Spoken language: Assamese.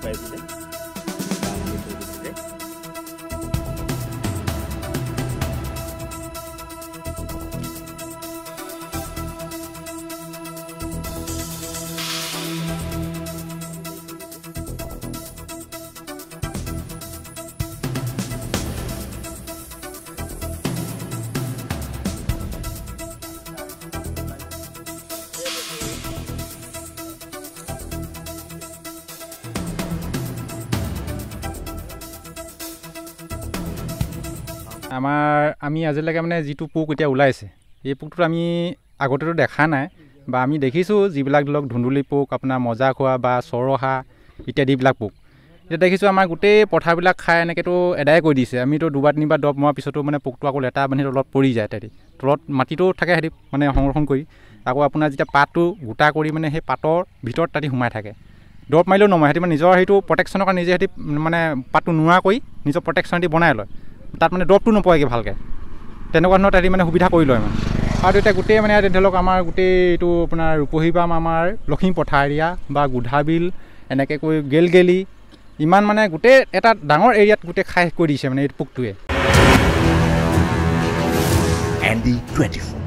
পাই বোলে আমি আজিলৈকে মানে যিটো পোক এতিয়া ওলাইছে এই পোকটো আমি আগতেতো দেখা নাই বা আমি দেখিছোঁ যিবিলাক ধৰক ধুন্দুলি পোক আপোনাৰ মজা খোৱা বা চৰহা ইত্যাদিবিলাক পোক এতিয়া দেখিছোঁ আমাৰ গোটেই পথাৰবিলাক খাই এনেকৈতো এদায় কৰি দিছে আমিতো দুবাৰ তিনিবাৰ দৰৱ মৰাৰ পিছতো মানে পোকটো আকৌ লেটা বান্ধি তলত পৰি যায় তলত মাটিটো থাকে সিহঁতি মানে সংৰক্ষণ কৰি আকৌ আপোনাৰ যেতিয়া পাতটো গোটা কৰি মানে সেই পাতৰ ভিতৰত তাতে সোমাই থাকে দৰৱ মাৰিলেও নমৰে সিহঁতি মানে নিজৰ সেইটো প্ৰটেকশ্যনৰ কাৰণে নিজে সিহঁতি মানে পাতটো নোৱা কৰি নিজৰ প্ৰটেকশ্যন দি বনাই লয় তাত মানে দৰৱটো নপৰেগৈ ভালকৈ তেনেকুৱা ধৰণৰ তাহাঁতি মানে সুবিধা কৰি লয় মানে আৰু এতিয়া গোটেই মানে ধৰি লওক আমাৰ গোটেই এইটো আপোনাৰ ৰূপহী পাম আমাৰ লখিমী পথাৰ এৰিয়া বা গোধাবিল এনেকৈ কৈ গেলগেলি ইমান মানে গোটেই এটা ডাঙৰ এৰিয়াত গোটেই খাই কৰি দিছে মানে এই পোকটোৱে। ND24